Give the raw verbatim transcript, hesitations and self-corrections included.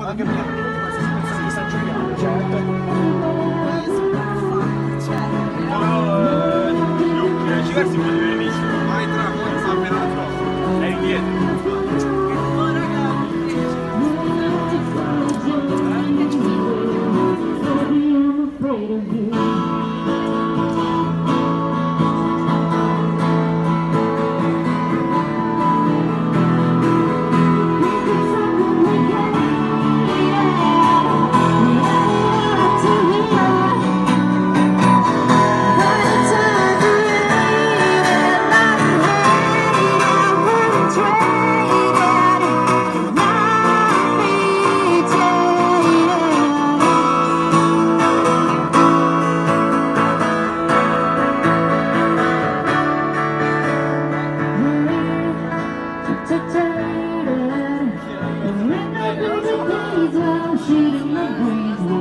anche perché qualsiasi persona che sa giocare, certo. Però eh, ci versi un po' di benissimo. Vai tra, poi sta appena troppo. È indietro. Shooting the breeze.